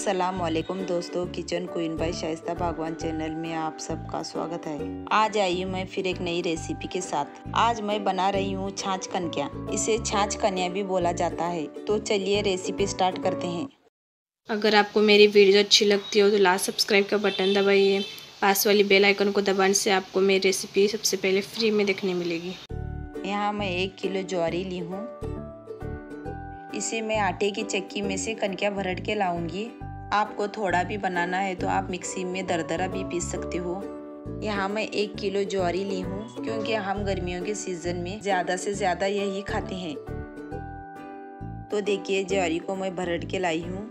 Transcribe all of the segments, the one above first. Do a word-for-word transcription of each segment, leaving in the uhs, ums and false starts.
अस्सलाम वालेकुम दोस्तों, किचन क्वीन बाय शाइस्ता भागवान चैनल में आप सबका स्वागत है। आज आई हूँ मैं फिर एक नई रेसिपी के साथ। आज मैं बना रही हूँ छाछ कनकिया। इसे छाछ कन्या भी बोला जाता है। तो चलिए रेसिपी स्टार्ट करते हैं। अगर आपको मेरी वीडियो अच्छी लगती हो तो लास्ट सब्सक्राइब का बटन दबाइए। पास वाली बेल आइकन को दबाने से आपको मेरी रेसिपी सबसे पहले फ्री में देखने मिलेगी। यहाँ मैं एक किलो ज्वारी ली हूँ। इसे मैं आटे की चक्की में से कनकिया भरट के लाऊंगी। आपको थोड़ा भी बनाना है तो आप मिक्सी में दरदरा भी पीस सकते हो। यहाँ मैं एक किलो ज्वारी ली हूँ क्योंकि हम गर्मियों के सीजन में ज़्यादा से ज़्यादा यही खाते हैं। तो देखिए ज्वारी को मैं भरट के लाई हूँ।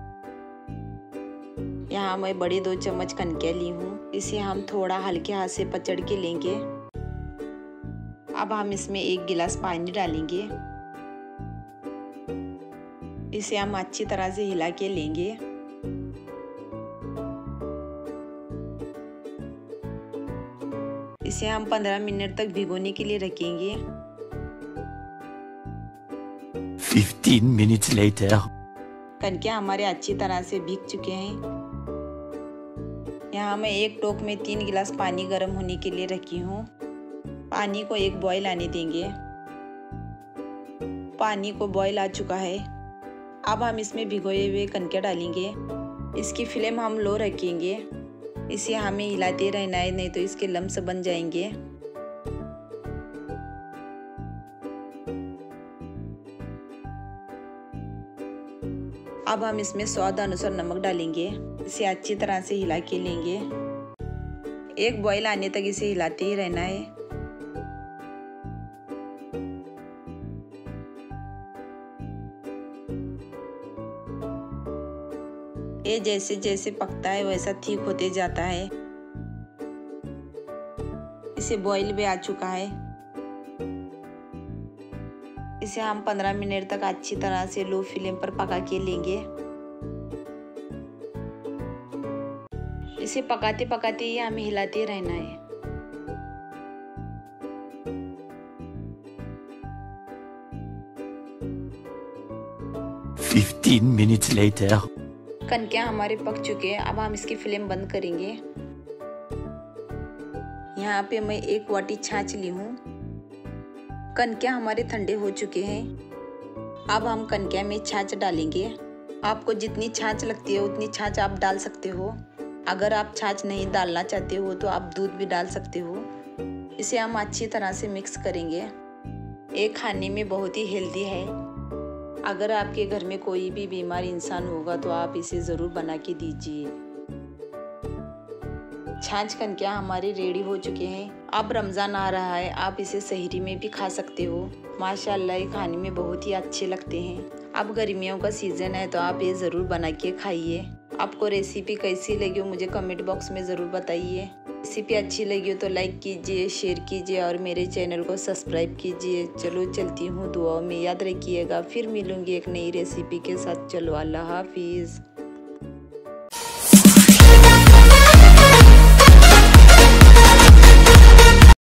यहाँ मैं बड़े दो चम्मच कनकिया ली हूँ। इसे हम थोड़ा हल्के हाथ से पचड़ के लेंगे। अब हम इसमें एक गिलास पानी डालेंगे। इसे हम अच्छी तरह से हिला के लेंगे। इसे हम पंद्रह मिनट तक भिगोने के लिए रखेंगे। fifteen minutes later. कनकिया हमारे अच्छी तरह से भीग चुके हैं। यहाँ मैं एक टोक में तीन गिलास पानी गर्म होने के लिए रखी हूँ। पानी को एक बॉईल आने देंगे। पानी को बॉईल आ चुका है। अब हम इसमें भिगोए हुए कनकिया डालेंगे। इसकी फ्लेम हम लो रखेंगे। इसे हमें हिलाते रहना है, नहीं तो इसके लम्स बन जाएंगे। अब हम इसमें स्वाद अनुसार नमक डालेंगे। इसे अच्छी तरह से हिला के लेंगे। एक बॉईल आने तक इसे हिलाते ही रहना है। ये जैसे जैसे पकता है वैसा ठीक होते जाता है। इसे बॉईल भी आ चुका है। इसे हम पंद्रह मिनट तक अच्छी तरह से लो फ्लेम पर पका के लेंगे। इसे पकाते पकाते ही हमें हिलाते रहना है। Fifteen minutes later. कनकिया हमारे पक चुके हैं। अब हम इसकी फ्लेम बंद करेंगे। यहाँ पे मैं एक वाटी छाछ ली हूँ। कनकिया हमारे ठंडे हो चुके हैं। अब हम कनकिया में छाछ डालेंगे। आपको जितनी छाछ लगती है उतनी छाछ आप डाल सकते हो। अगर आप छाछ नहीं डालना चाहते हो तो आप दूध भी डाल सकते हो। इसे हम अच्छी तरह से मिक्स करेंगे। ये खाने में बहुत ही हेल्दी है। अगर आपके घर में कोई भी बीमार इंसान होगा तो आप इसे ज़रूर बना के दीजिए। छाछ कनकिया हमारे रेडी हो चुके हैं। अब रमज़ान आ रहा है, आप इसे सहरी में भी खा सकते हो। माशाल्लाह ये खाने में बहुत ही अच्छे लगते हैं। अब गर्मियों का सीज़न है तो आप ये ज़रूर बना के खाइए। आपको रेसिपी कैसी लगी हो मुझे कमेंट बॉक्स में ज़रूर बताइए। रेसिपी अच्छी लगी हो तो लाइक कीजिए, शेयर कीजिए और मेरे चैनल को सब्सक्राइब कीजिए। चलो चलती हूँ, दुआओं में याद रखिएगा। फिर मिलूंगी एक नई रेसिपी के साथ। चलो अल्लाह हाफिज़।